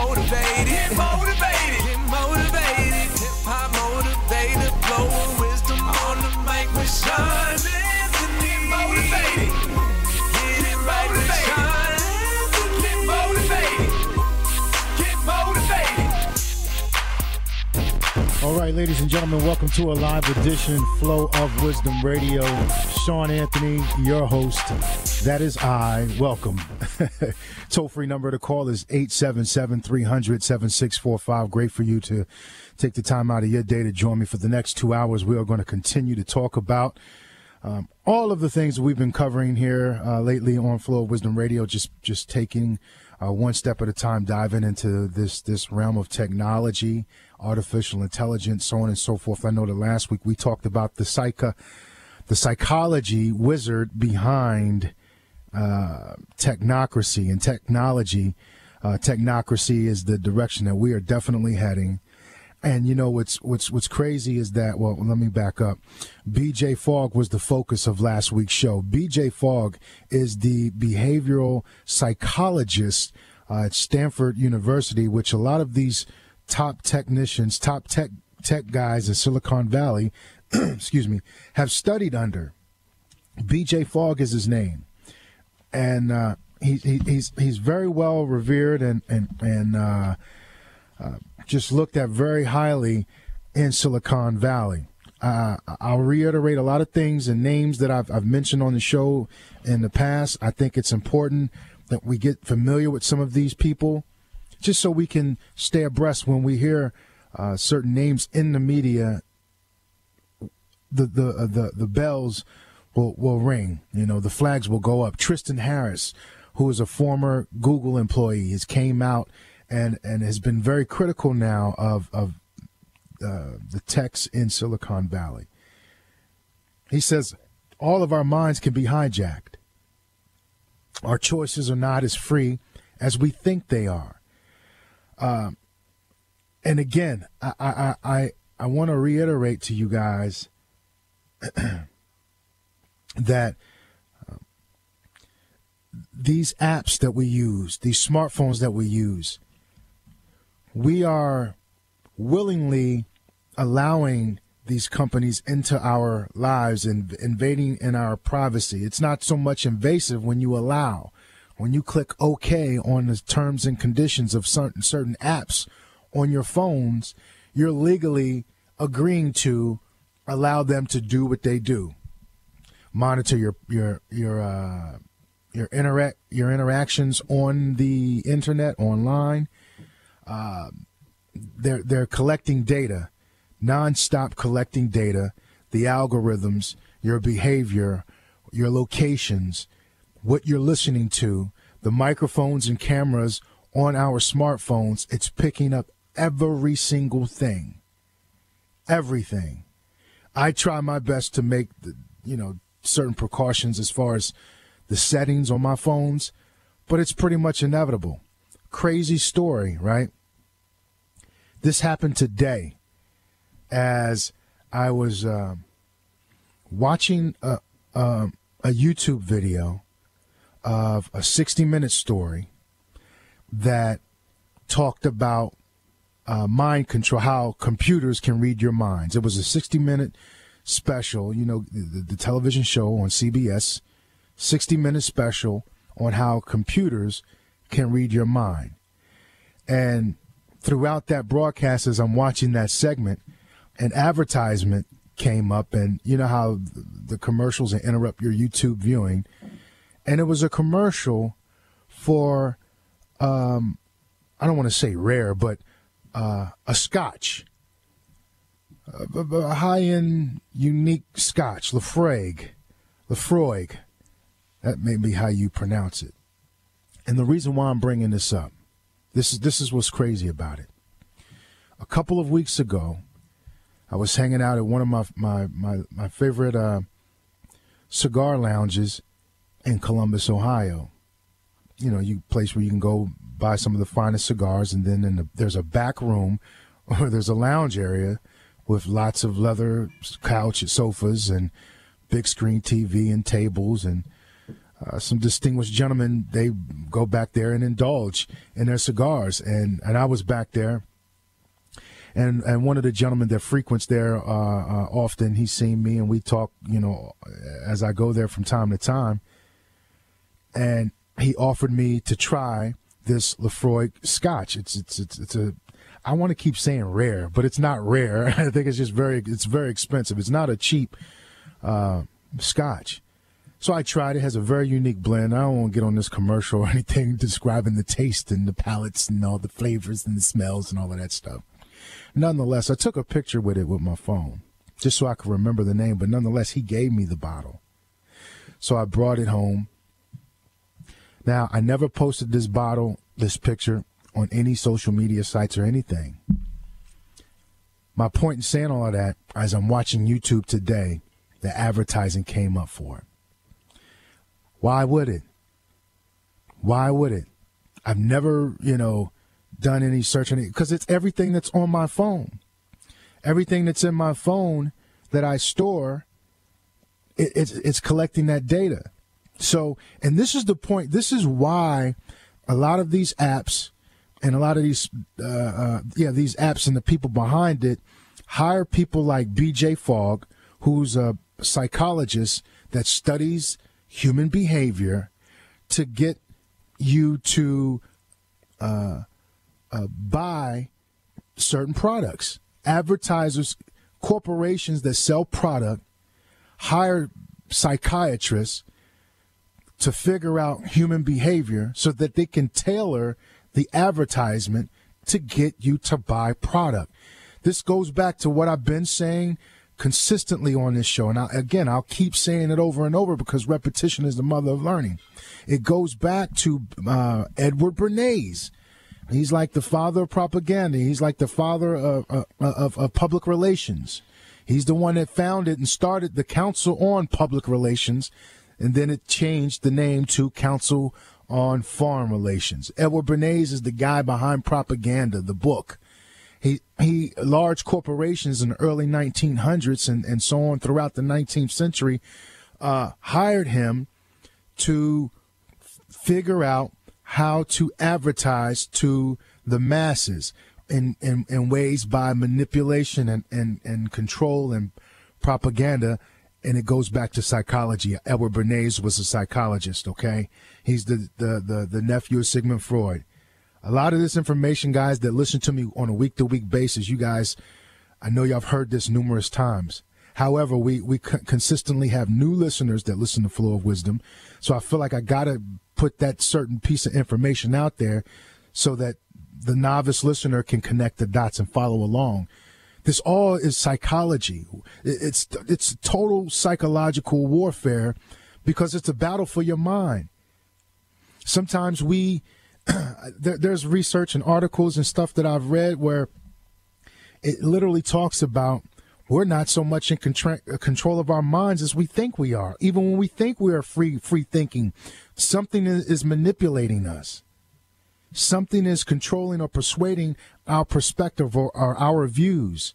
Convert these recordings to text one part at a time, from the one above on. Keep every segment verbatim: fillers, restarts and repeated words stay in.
motivated, get motivated, get motivated. Hip hop motivated, blowing wisdom on the mic with Sean Anthony. Get motivated, get it right with Sean Anthony. Get motivated, get motivated. All right, ladies and gentlemen, welcome to a live edition, Flow of Wisdom Radio. Sean Anthony, your host. That is I. Welcome. Toll-free number to call is eight seven seven, three hundred, seven six four five. Great for you to take the time out of your day to join me for the next two hours. We are going to continue to talk about um, all of the things that we've been covering here uh, lately on Flow of Wisdom Radio, just just taking uh, one step at a time, diving into this, this realm of technology, artificial intelligence, so on and so forth. I know that last week we talked about the psycho, the psychology wizard behind uh, technocracy and technology. Uh, technocracy is the direction that we are definitely heading. And you know what's what's what's crazy is that, well, let me back up. B J Fogg was the focus of last week's show. B J Fogg is the behavioral psychologist uh, at Stanford University, which a lot of these top technicians, top tech tech guys in Silicon Valley, excuse me, have studied under. B J Fogg is his name, and uh, he, he, he's he's very well revered and and and uh, uh, just looked at very highly in Silicon Valley. Uh, I'll reiterate a lot of things and names that I've I've mentioned on the show in the past. I think it's important that we get familiar with some of these people, just so we can stay abreast when we hear uh, certain names in the media. The the uh, the the bells will will ring. You know, the flags will go up. Tristan Harris, who is a former Google employee, has came out and and has been very critical now of of uh, the techs in Silicon Valley. He says all of our minds can be hijacked. Our choices are not as free as we think they are. Um, and again, I I I, I want to reiterate to you guys that uh, these apps that we use, these smartphones that we use, we are willingly allowing these companies into our lives and invading in our privacy. It's not so much invasive when you allow. When you click OK on the terms and conditions of certain certain apps on your phones, you're legally agreeing to allow them to do what they do. Monitor your your your uh, your interact your interactions on the internet, online. Uh, they're they're collecting data, nonstop collecting data, the algorithms, your behavior, your locations, what you're listening to, the microphones and cameras on our smartphones. It's picking up every single thing, everything. I try my best to make the, you know, certain precautions as far as the settings on my phones, but it's pretty much inevitable. Crazy story, right? This happened today as I was uh, watching a, a, a YouTube video of a sixty minute story that talked about uh, mind control, how computers can read your minds. It was a sixty minute special, you know, the, the television show on C B S, sixty minute special on how computers can read your mind. And throughout that broadcast, as I'm watching that segment, an advertisement came up, and you know how the commercials interrupt your YouTube viewing. And it was a commercial for, um, I don't want to say rare, but uh, a scotch, a, a high-end, unique scotch, Lafroig, Lafroig. That may be how you pronounce it. And the reason why I'm bringing this up, this is this is what's crazy about it. A couple of weeks ago, I was hanging out at one of my my my, my favorite uh, cigar lounges in Columbus, Ohio. You know, you place where you can go buy some of the finest cigars, and then in the, there's a back room or there's a lounge area with lots of leather couch and sofas and big screen T V and tables and uh, some distinguished gentlemen, they go back there and indulge in their cigars. And, and I was back there. And and one of the gentlemen that frequents there uh, uh, often, he's seen me, and we talk, you know, as I go there from time to time. And he offered me to try this Lefroy Scotch. It's it's it's it's a, I want to keep saying rare, but it's not rare. I think it's just very, it's very expensive. It's not a cheap uh, Scotch. So I tried it. It has a very unique blend. I don't want to get on this commercial or anything describing the taste and the palates and all the flavors and the smells and all of that stuff. Nonetheless, I took a picture with it with my phone just so I could remember the name. But nonetheless, he gave me the bottle. So I brought it home. Now, I never posted this bottle, this picture, on any social media sites or anything. My point in saying all of that, as I'm watching YouTube today, the advertising came up for it. Why would it? Why would it? I've never, you know, done any searching, because it's everything that's on my phone. Everything that's in my phone that I store, it, it's, it's collecting that data. So, and this is the point, this is why a lot of these apps and a lot of these, uh, uh, yeah, these apps and the people behind it hire people like B J Fogg, who's a psychologist that studies human behavior, to get you to uh, uh, buy certain products. Advertisers, corporations that sell product, hire psychiatrists to figure out human behavior so that they can tailor the advertisement to get you to buy product. This goes back to what I've been saying consistently on this show. And I, again, I'll keep saying it over and over because repetition is the mother of learning. It goes back to uh, Edward Bernays. He's like the father of propaganda. He's like the father of, of, of, of public relations. He's the one that founded and started the Council on Public Relations, and then it changed the name to Council on Foreign Relations. Edward Bernays is the guy behind Propaganda, the book. He, he, large corporations in the early nineteen hundreds and, and so on throughout the nineteenth century uh, hired him to f- figure out how to advertise to the masses in, in, in ways by manipulation and, and, and control and propaganda. And it goes back to psychology. Edward Bernays was a psychologist, okay? He's the, the, the, the nephew of Sigmund Freud. A lot of this information, guys, that listen to me on a week-to-week basis, you guys, I know y'all have heard this numerous times. However, we, we c- consistently have new listeners that listen to Flow of Wisdom. So I feel like I got to put that certain piece of information out there so that the novice listener can connect the dots and follow along. This all is psychology. It's it's total psychological warfare because it's a battle for your mind. Sometimes we, there, there's research and articles and stuff that I've read where it literally talks about we're not so much in contra- control of our minds as we think we are. Even when we think we are free, free thinking, something is, is manipulating us. Something is controlling or persuading our perspective or, or our views.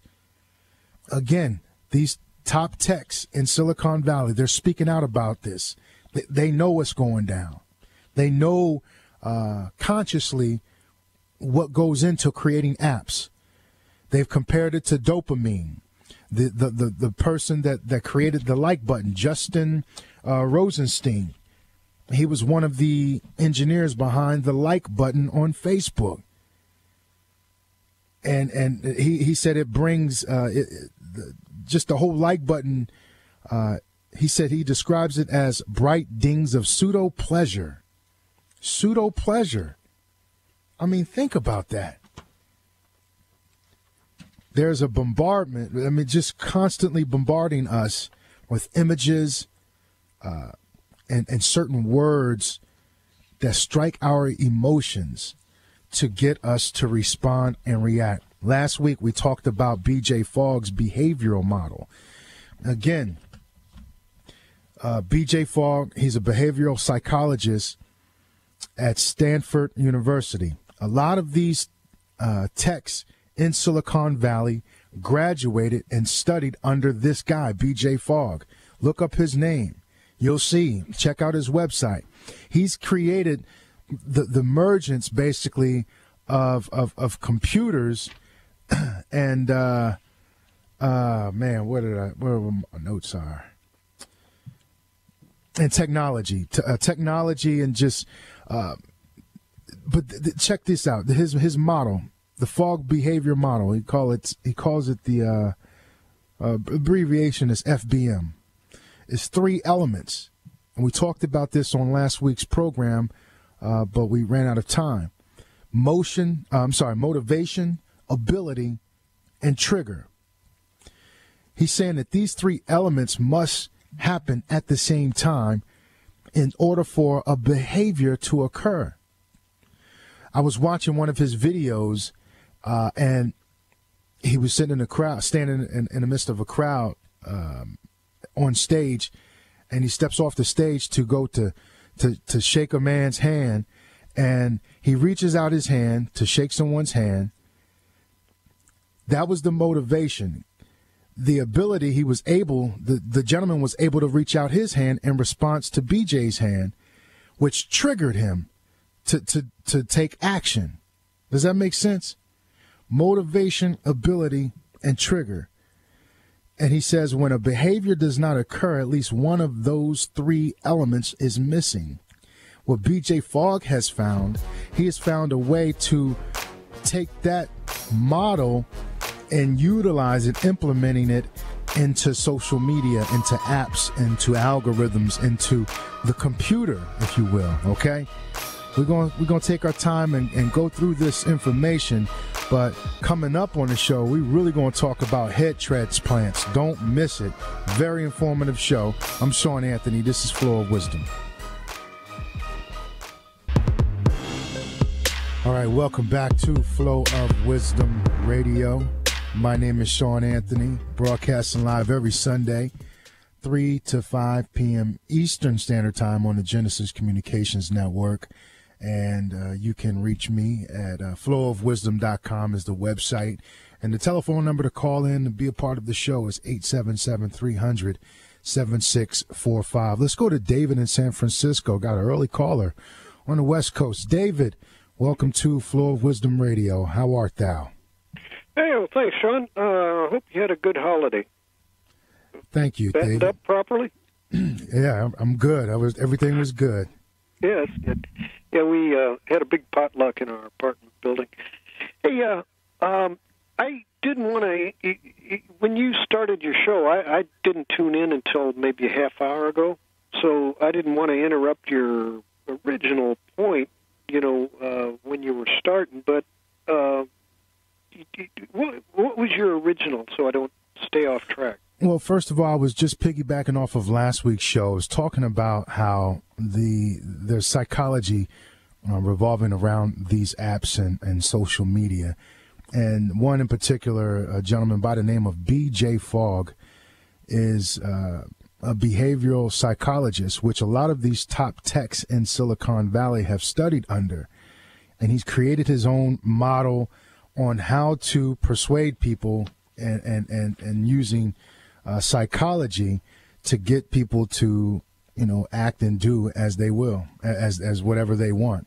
Again, these top techs in Silicon Valley, they're speaking out about this. They, they know what's going down. They know uh, consciously what goes into creating apps. They've compared it to dopamine. The the the, the person that, that created the like button, Justin uh, Rosenstein, he was one of the engineers behind the like button on Facebook. And and he, he said it brings uh, it, the, just the whole like button. Uh, he said he describes it as bright dings of pseudo pleasure. Pseudo pleasure. I mean, think about that. There's a bombardment. I mean, just constantly bombarding us with images uh, and, and certain words that strike our emotions to get us to respond and react. Last week, we talked about B J Fogg's behavioral model. Again, uh, B J Fogg, he's a behavioral psychologist at Stanford University. A lot of these uh, techs in Silicon Valley graduated and studied under this guy, B J Fogg. Look up his name. You'll see. Check out his website. He's created the the mergence, basically, of of, of computers and uh, uh, man, where did I? Where my notes are? And technology, T- uh, technology, and just. Uh, but th- th- check this out. His his model, the Fogg behavior model. He call it. He calls it the uh, uh, abbreviation is F B M. It's three elements, and we talked about this on last week's program, uh, but we ran out of time. Motion. Uh, I'm sorry. Motivation, ability, and trigger. He's saying that these three elements must happen at the same time in order for a behavior to occur. I was watching one of his videos, uh, and he was sitting in a crowd, standing in, in the midst of a crowd um, on stage, and he steps off the stage to go to, to, to shake a man's hand, and he reaches out his hand to shake someone's hand. That was the motivation. The ability, he was able, the, the gentleman was able to reach out his hand in response to B J's hand, which triggered him to, to, to take action. Does that make sense? Motivation, ability, and trigger. And he says when a behavior does not occur, at least one of those three elements is missing. What B J Fogg has found, he has found a way to take that model and utilize it, implementing it into social media, into apps, into algorithms, into the computer, if you will, okay? We're going we're going to take our time and, and go through this information, but coming up on the show, we're really going to talk about head transplants. Don't miss it. Very informative show. I'm Sean Anthony. This is Flow of Wisdom. All right, welcome back to Flow of Wisdom Radio. My name is Sean Anthony, broadcasting live every Sunday, three to five p.m. Eastern Standard Time on the Genesis Communications Network. And uh, you can reach me at uh, flow of wisdom dot com is the website. And the telephone number to call in and be a part of the show is eight seven seven, three hundred, seven six four five. Let's go to David in San Francisco. Got an early caller on the West Coast. David, welcome to Flow of Wisdom Radio. How art thou? Hey, well, thanks, Sean. I uh, hope you had a good holiday. Thank you, Fattened David. up properly? Yeah, I'm, I'm good. I was everything was good. Yes, yeah, yeah. We uh, had a big potluck in our apartment building. Hey, uh, um, I didn't want to. When you started your show, I, I didn't tune in until maybe a half hour ago, so I didn't want to interrupt your original point. You know, uh, when you were starting, but. Uh, What, what was your original, so I don't stay off track? Well, first of all, I was just piggybacking off of last week's show. I was talking about how the there's psychology uh, revolving around these apps and, and social media. And one in particular, a gentleman by the name of B J Fogg, is uh, a behavioral psychologist, which a lot of these top techs in Silicon Valley have studied under. And he's created his own model on how to persuade people and, and, and, and using uh, psychology to get people to, you know, act and do as they will, as as whatever they want.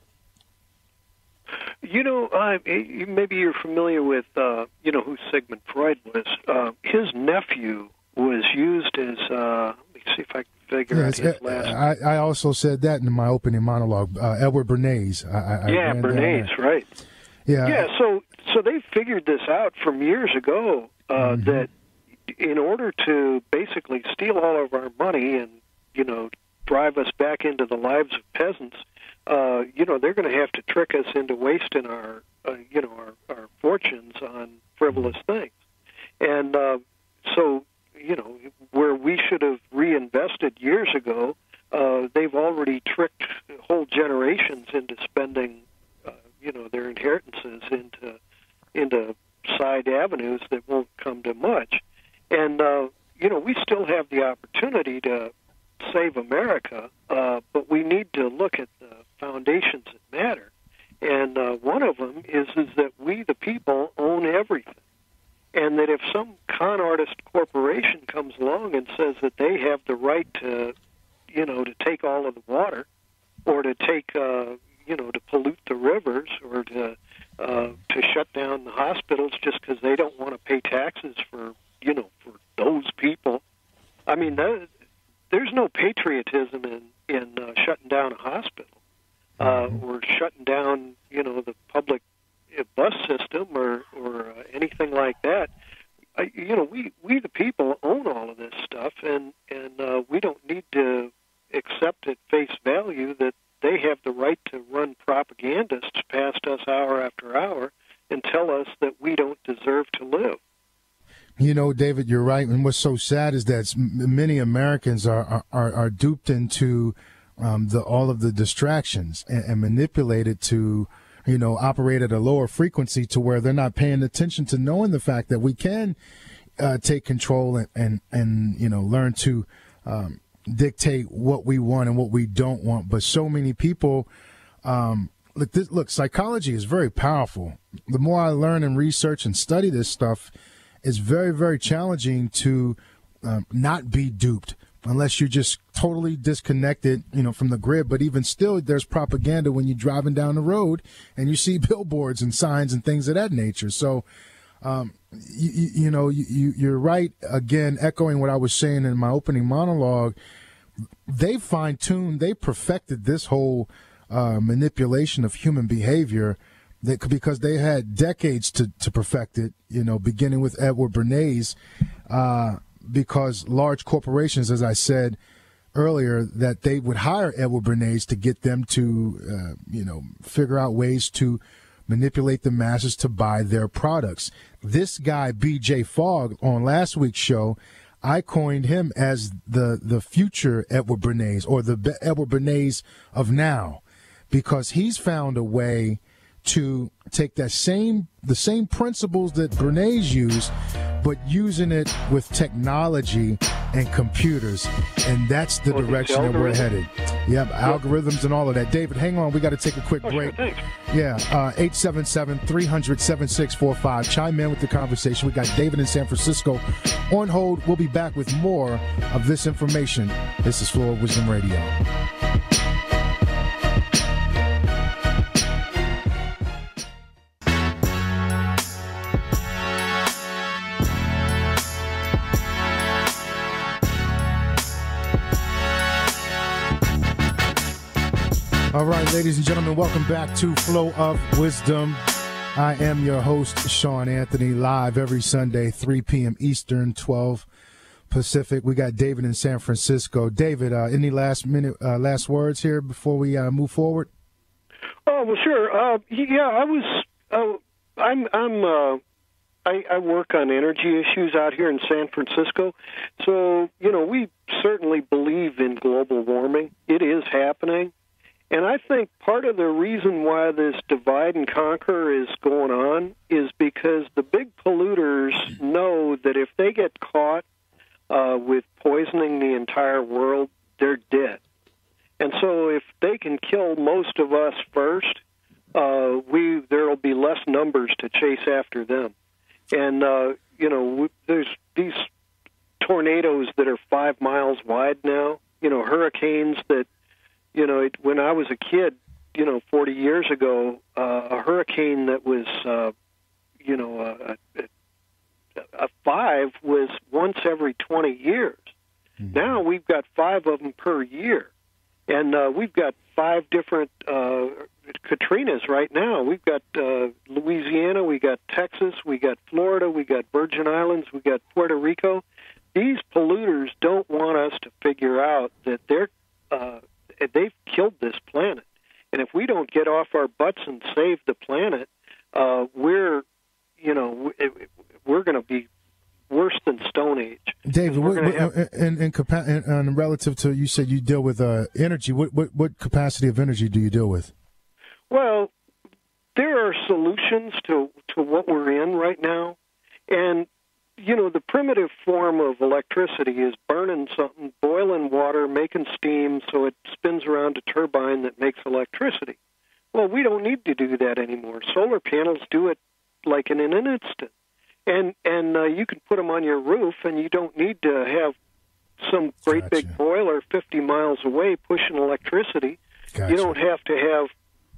You know, uh, maybe you're familiar with, uh, you know, who Sigmund Freud was. Uh, his nephew was used as, uh, let me see if I can figure yes, out his last name. I, I also said that in my opening monologue. Uh, Edward Bernays. I, I yeah, Bernays, right. Yeah. Yeah, so so they figured this out from years ago, uh, mm-hmm. that in order to basically steal all of our money and, you know, drive us back into the lives of peasants, uh, you know, they're going to have to trick us into wasting our, uh, you know, our, our fortunes on frivolous things. And uh, so, you know, where we should have reinvested years ago, uh, they've already tricked whole generations into spending you know, their inheritances into into side avenues that won't come to much. And, uh, you know, we still have the opportunity to save America, uh, but we need to look at the foundations that matter. And uh, one of them is, is that we, the people, own everything. And that if some con artist corporation comes along and says that they have the right to or to uh, to shut down the hospitals just because they don't want to pay taxes for, you know, for those people. I mean, that, there's no patriotism in, in uh, shutting down a hospital uh, or shutting down, you know, the public bus system or, or uh, anything like that. Uh, you know, we, we the people own all of this stuff, and, and uh, we don't need to accept at face value that they have the right to run propagandists past us hour after hour and tell us that we don't deserve to live. You know, David, you're right. And what's so sad is that many Americans are are, are duped into um, the all of the distractions and, and manipulated to, you know, operate at a lower frequency to where they're not paying attention to knowing the fact that we can uh, take control and, and, and, you know, learn to um, dictate what we want and what we don't want. But so many people, um, look, this, look, psychology is very powerful. The more I learn and research and study this stuff, it's very, very challenging to um, not be duped unless you're just totally disconnected, you know, from the grid. But even still, there's propaganda when you're driving down the road and you see billboards and signs and things of that nature. So, um, you, you know, you, you're right. Again, echoing what I was saying in my opening monologue, they fine-tuned, they perfected this whole uh, manipulation of human behavior that, because they had decades to, to perfect it, you know, beginning with Edward Bernays, uh, because large corporations, as I said earlier, that they would hire Edward Bernays to get them to, uh, you know, figure out ways to manipulate the masses to buy their products. This guy, B J Fogg, on last week's show, I coined him as the, the future Edward Bernays, or the Edward Bernays of now, because he's found a way to take that same the same principles that Bernays used, but using it with technology and computers, and that's the well, direction that we're headed. Yep, algorithms and all of that. David, hang on, we got to take a quick oh, break. Sure, yeah, uh, eight seven seven, three hundred, seven six four five. Chime in with the conversation. We got David in San Francisco on hold. We'll be back with more of this information. This is Flow of Wisdom Radio. All right, ladies and gentlemen, welcome back to Flow of Wisdom. I am your host, Sean Anthony, live every Sunday, three p.m. Eastern, twelve Pacific. We got David in San Francisco. David, uh, any last minute, uh, last words here before we uh, move forward? Oh, well, sure. Uh, yeah, I was. Uh, I'm. I'm. Uh, I, I work on energy issues out here in San Francisco, so you know we certainly believe in global warming. It is happening. And I think part of the reason why this divide and conquer is going on is because the big polluters know that if they get caught uh, with poisoning the entire world, they're dead. And so if they can kill most of us first, uh, we there will be less numbers to chase after them. And, uh, you know, there's these tornadoes that are five miles wide now, you know, hurricanes that, You know, it, when I was a kid, you know, forty years ago, uh, a hurricane that was, uh, you know, a, a, a five was once every twenty years. Mm-hmm. Now we've got five of them per year. And uh, we've got five different uh, Katrinas right now. We've got uh, Louisiana, we got Texas, we got Florida, we got Virgin Islands, we got Puerto Rico. These polluters don't want us to figure out that they're uh, they've killed this planet. And if we don't get off our butts and save the planet, uh, we're, you know, we're going to be worse than Stone Age. David, what, what, have... and, and, and, and relative to, you said you deal with uh, energy, what, what, what capacity of energy do you deal with? Well, there are solutions to, to what we're in right now. And, you know, the primitive form of electricity is burning something, boiling water, making steam so it spins around a turbine that makes electricity. Well, we don't need to do that anymore. Solar panels do it like in an instant. And and uh, you can put them on your roof, and you don't need to have some great Gotcha. big boiler fifty miles away pushing electricity. Gotcha. You don't have to have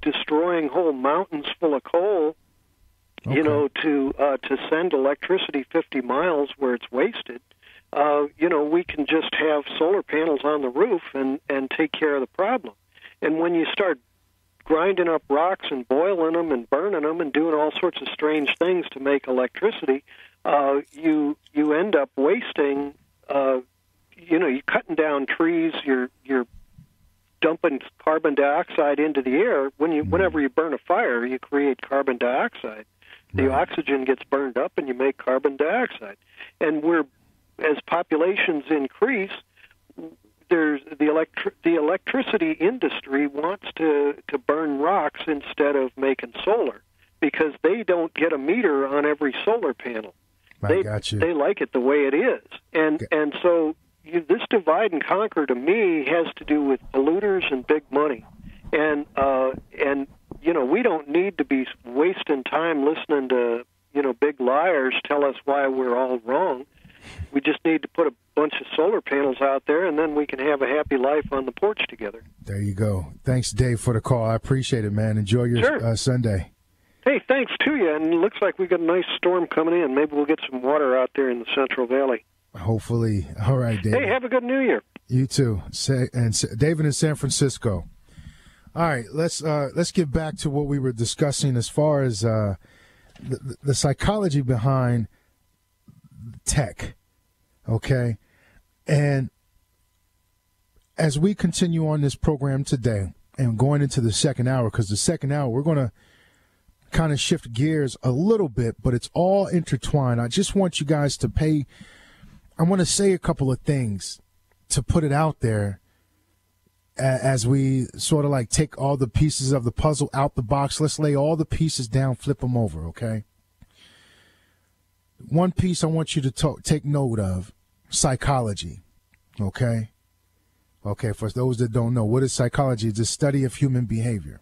destroying whole mountains full of coal, Okay. you know, to uh, to send electricity fifty miles where it's wasted. Uh, you know, we can just have solar panels on the roof and, and take care of the problem. And when you start grinding up rocks and boiling them and burning them and doing all sorts of strange things to make electricity, uh, you you end up wasting. Uh, you know, you're cutting down trees. You're you're dumping carbon dioxide into the air. When you, mm. whenever you burn a fire, you create carbon dioxide. The right. oxygen gets burned up, and you make carbon dioxide. And we're, as populations increase, there's the electri- the electricity industry wants to, to burn rocks instead of making solar, because they don't get a meter on every solar panel. I they got you. they like it the way it is, and okay. and so you, this divide and conquer to me has to do with polluters and big money, and uh, and. You know, we don't need to be wasting time listening to, you know, big liars tell us why we're all wrong. We just need to put a bunch of solar panels out there, and then we can have a happy life on the porch together. There you go. Thanks, Dave, for the call. I appreciate it, man. Enjoy your sure. uh, Sunday. Hey, thanks to you. And it looks like we got a nice storm coming in. Maybe we'll get some water out there in the Central Valley. Hopefully. All right, Dave. Hey, have a good New Year. You too. Say, and David in San Francisco. All right, let's uh, let's get back to what we were discussing as far as uh, the, the psychology behind tech, okay? And as we continue on this program today and going into the second hour, because the second hour we're going to kind of shift gears a little bit, but it's all intertwined. I just want you guys to pay – I want to say a couple of things to put it out there as we sort of like take all the pieces of the puzzle out the box. Let's lay all the pieces down, flip them over, okay? One piece I want you to talk, take note of, psychology, okay? Okay, for those that don't know, what is psychology? It's the study of human behavior.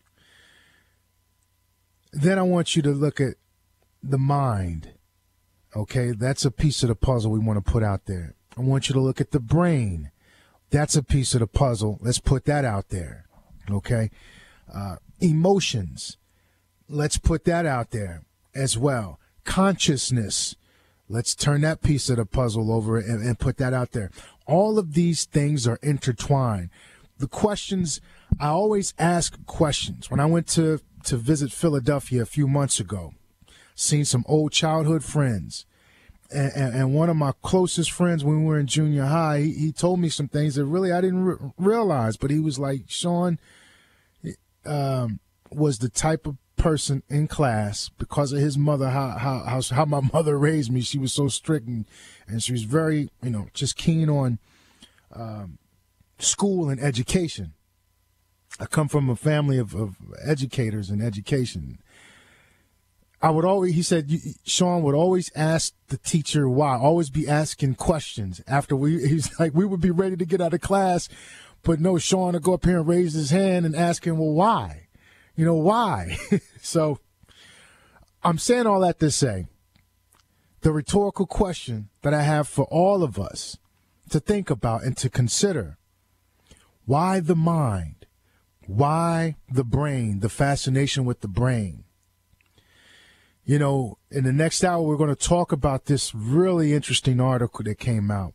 Then I want you to look at the mind, okay? That's a piece of the puzzle we want to put out there. I want you to look at the brain. That's a piece of the puzzle. Let's put that out there, okay? Uh, emotions, let's put that out there as well. Consciousness, let's turn that piece of the puzzle over and, and put that out there. All of these things are intertwined. The questions, I always ask questions. When I went to, to visit Philadelphia a few months ago, seen some old childhood friends, And, and, and one of my closest friends when we were in junior high, he, he told me some things that really I didn't re- realize. But he was like, Sean um, was the type of person in class, because of his mother, how, how how how my mother raised me. She was so strict, and, and she was very, you know, just keen on um, school and education. I come from a family of, of educators and education. I would always, he said, Sean would always ask the teacher why, always be asking questions after we, he's like, we would be ready to get out of class, but no, Sean would go up here and raise his hand and ask him, well, why? You know, why? So I'm saying all that to say, the rhetorical question that I have for all of us to think about and to consider, why the mind? Why the brain? The fascination with the brain? You know, in the next hour, we're going to talk about this really interesting article that came out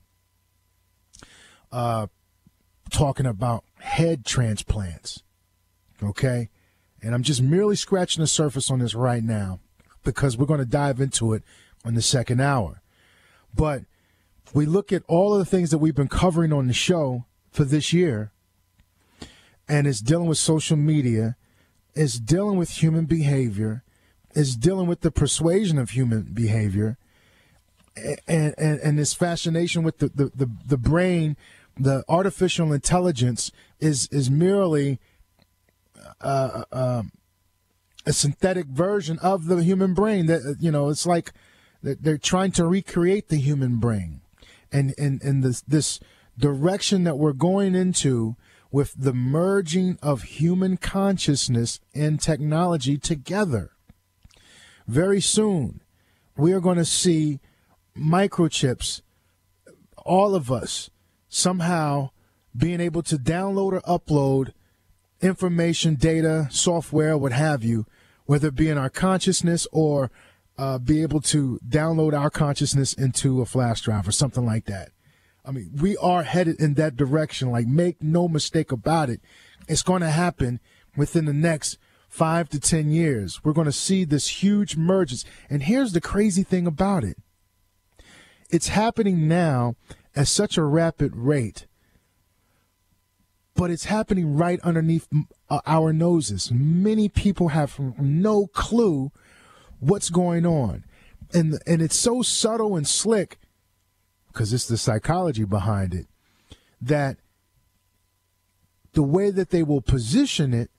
uh, talking about head transplants, okay? And I'm just merely scratching the surface on this right now because we're going to dive into it on the second hour. But we look at all of the things that we've been covering on the show for this year, and it's dealing with social media, it's dealing with human behavior, is dealing with the persuasion of human behavior, and and, and this fascination with the, the, the, the brain. The artificial intelligence is is merely uh, uh, a synthetic version of the human brain. That, you know, it's like they're trying to recreate the human brain, and and and this this direction that we're going into with the merging of human consciousness and technology together. Very soon, we are going to see microchips, all of us, somehow being able to download or upload information, data, software, what have you, whether it be in our consciousness or uh, be able to download our consciousness into a flash drive or something like that. I mean, we are headed in that direction. Like, make no mistake about it. It's going to happen within the next five to ten years. We're going to see this huge mergence. And here's the crazy thing about it. It's happening now at such a rapid rate, but it's happening right underneath our noses. Many people have no clue what's going on. And, and it's so subtle and slick, because it's the psychology behind it, that the way that they will position it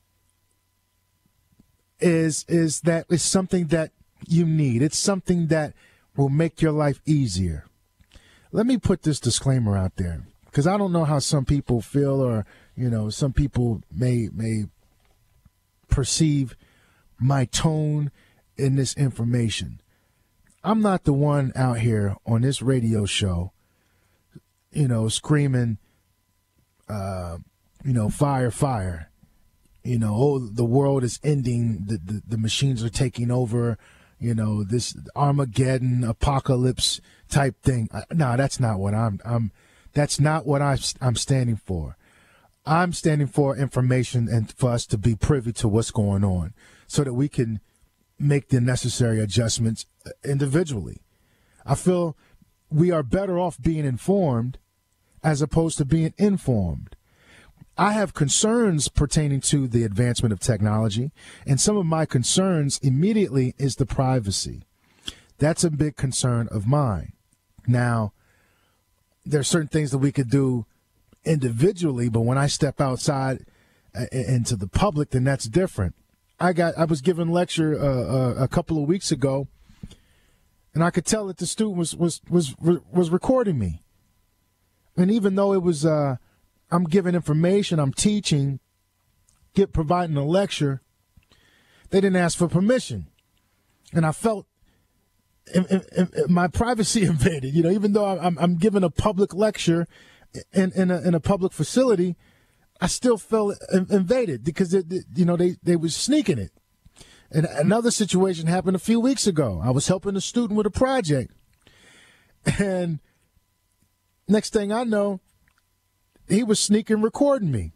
is is that it's something that you need. It's something that will make your life easier. Let me put this disclaimer out there, because I don't know how some people feel, or, you know, some people may may perceive my tone in this information. I'm not the one out here on this radio show, you know, screaming, uh, you know, fire, fire. You know, oh, the world is ending. The, the, the machines are taking over. You know, this Armageddon apocalypse type thing. No, that's not what I'm. I'm. That's not what I'm. I'm standing for. I'm standing for information and for us to be privy to what's going on, so that we can make the necessary adjustments individually. I feel we are better off being informed as opposed to being informed. I have concerns pertaining to the advancement of technology, and some of my concerns immediately is the privacy. That's a big concern of mine. Now, there are certain things that we could do individually, but when I step outside uh, into the public, then that's different. I got. I was giving a lecture uh, uh, a couple of weeks ago, and I could tell that the student was was was was recording me. And even though it was, uh, I'm giving information, I'm teaching, get providing a lecture, they didn't ask for permission, and I felt in, in, in my privacy invaded. You know, even though I'm I'm giving a public lecture in in a, in a public facility, I still felt invaded because, it, you know, they, they was sneaking it. And another situation happened a few weeks ago. I was helping a student with a project. And next thing I know, he was sneaking recording me.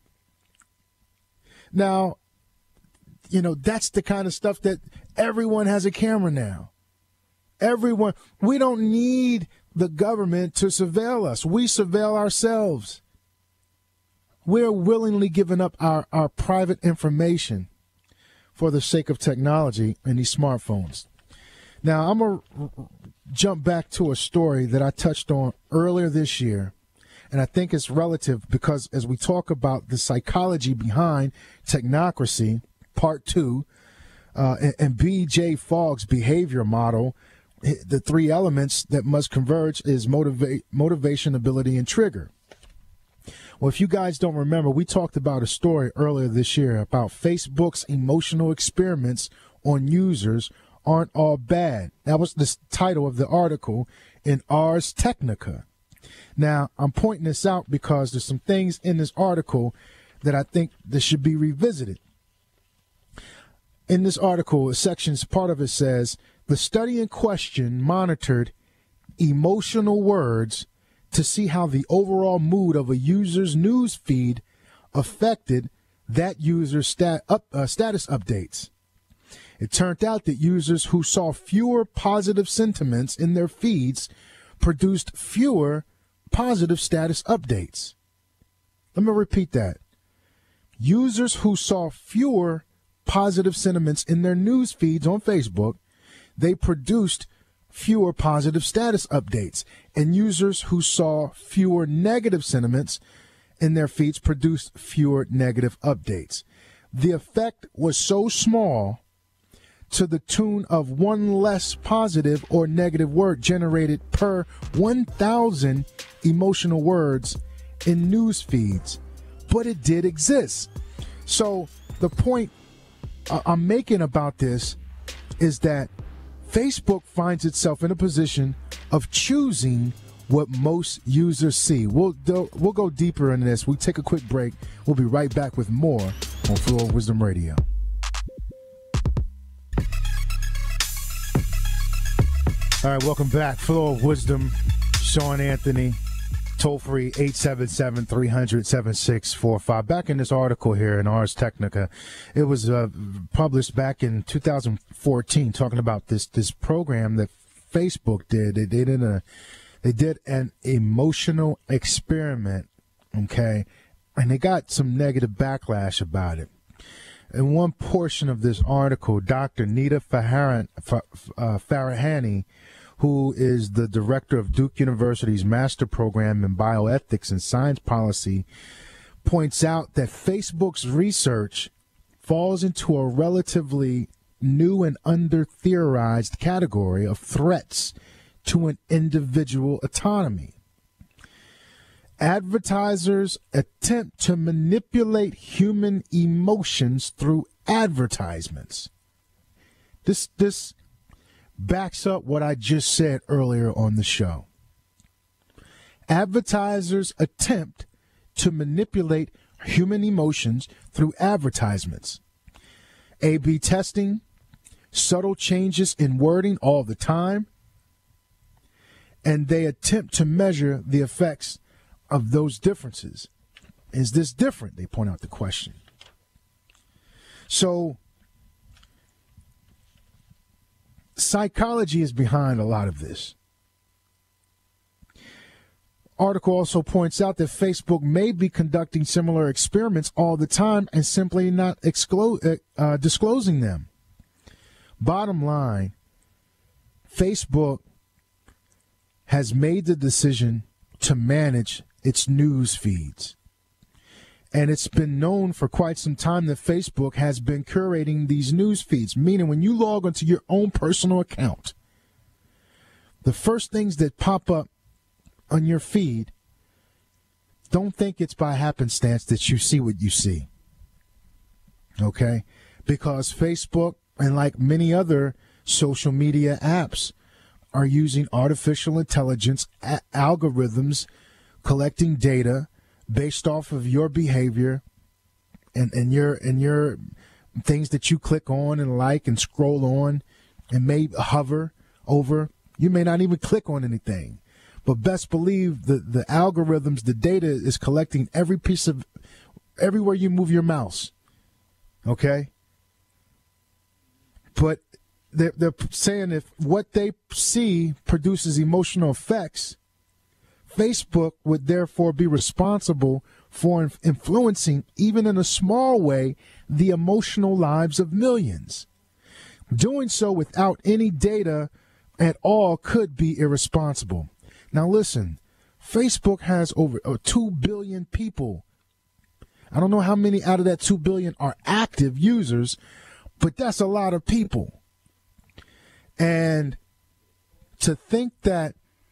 Now, you know, that's the kind of stuff that everyone has a camera now. Everyone. We don't need the government to surveil us. We surveil ourselves. We're willingly giving up our, our private information for the sake of technology and these smartphones. Now, I'm going to jump back to a story that I touched on earlier this year, and I think it's relative because as we talk about the psychology behind technocracy, part two, uh, and, and B J Fogg's behavior model, the three elements that must converge is motivate, motivation, ability, and trigger. Well, if you guys don't remember, we talked about a story earlier this year about Facebook's emotional experiments on users aren't all bad. That was the title of the article in Ars Technica. Now, I'm pointing this out because there's some things in this article that I think that should be revisited. In this article, a section, part of it says, the study in question monitored emotional words to see how the overall mood of a user's news feed affected that user's stat up, uh, status updates. It turned out that users who saw fewer positive sentiments in their feeds produced fewer positive status updates. Let me repeat that. Users who saw fewer positive sentiments in their news feeds on Facebook, they produced fewer positive status updates, and users who saw fewer negative sentiments in their feeds produced fewer negative updates. The effect was so small to the tune of one less positive or negative word generated per one thousand emotional words in news feeds, but it did exist. So the point I'm making about this is that Facebook finds itself in a position of choosing what most users see. We'll do, we'll go deeper into this. We'll take a quick break. We'll be right back with more on Flow of Wisdom Radio. All right, welcome back. Flow of Wisdom, Sean Anthony, toll free eight seven seven, three hundred, seven six four five. Back in this article here in Ars Technica, it was uh, published back in two thousand fourteen, talking about this this program that Facebook did. They did in a they did an emotional experiment, okay, and they got some negative backlash about it. In one portion of this article, Doctor Nita Farahani, uh, Farahani, who is the director of Duke University's master program in bioethics and science policy, points out that Facebook's research falls into a relatively new and under-theorized category of threats to an individual autonomy. Advertisers attempt to manipulate human emotions through advertisements. This this backs up what I just said earlier on the show. Advertisers attempt to manipulate human emotions through advertisements. A B testing, subtle changes in wording all the time, and they attempt to measure the effects of those differences. Is this different? They point out the question. So, psychology is behind a lot of this. Article also points out that Facebook may be conducting similar experiments all the time and simply not exclo- uh, disclosing them. Bottom line, Facebook has made the decision to manage its news feeds. And it's been known for quite some time that Facebook has been curating these news feeds, meaning when you log onto your own personal account, the first things that pop up on your feed, don't think it's by happenstance that you see what you see. Okay? Because Facebook, and like many other social media apps, are using artificial intelligence a- algorithms collecting data based off of your behavior and, and your and your things that you click on and like and scroll on and may hover over. You may not even click on anything. But best believe the, the algorithms, the data is collecting every piece of, everywhere you move your mouse. Okay? But they're, they're saying if what they see produces emotional effects, Facebook would therefore be responsible for influencing, even in a small way, the emotional lives of millions. Doing so without any data at all could be irresponsible. Now listen, Facebook has over two billion people. I don't know how many out of that two billion are active users, but that's a lot of people. And to think that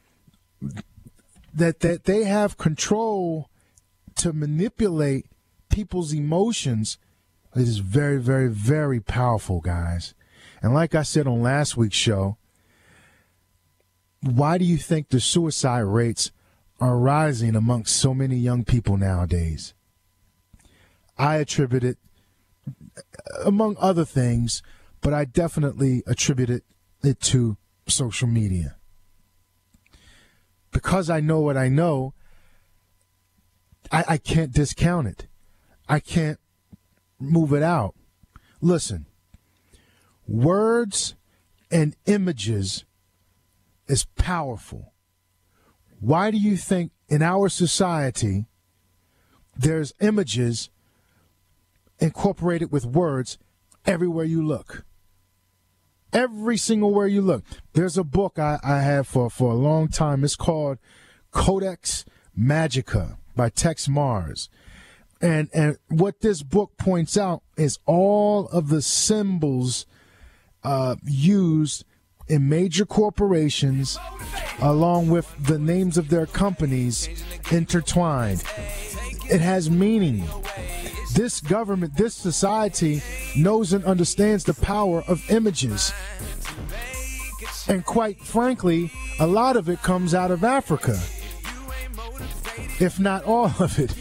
that that they have control to manipulate people's emotions is very, very, very powerful, guys. And like I said on last week's show, why do you think the suicide rates are rising amongst so many young people nowadays? I attribute it, among other things, but I definitely attribute it, it to social media. Because I know what I know, I, I can't discount it. I can't move it out. Listen, words and images is powerful. Why do you think in our society there's images incorporated with words everywhere you look? Every single where you look. There's a book I, I have for, for a long time. It's called Codex Magica by Tex Mars. And and what this book points out is all of the symbols uh, used in major corporations, along with the names of their companies intertwined. It has meaning. This government, this society knows and understands the power of images. And quite frankly, a lot of it comes out of Africa, if not all of it.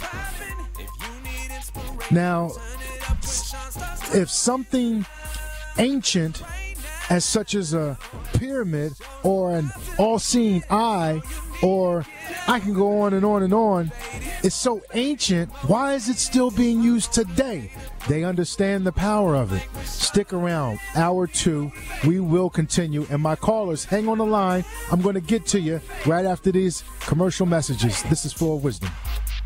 Now, if something ancient as such as a pyramid or an all-seeing eye, or I can go on and on and on, is so ancient, why is it still being used today? They understand the power of it. Stick around. Hour two, we will continue. And my callers, hang on the line. I'm going to get to you right after these commercial messages. This is Floor of Wisdom.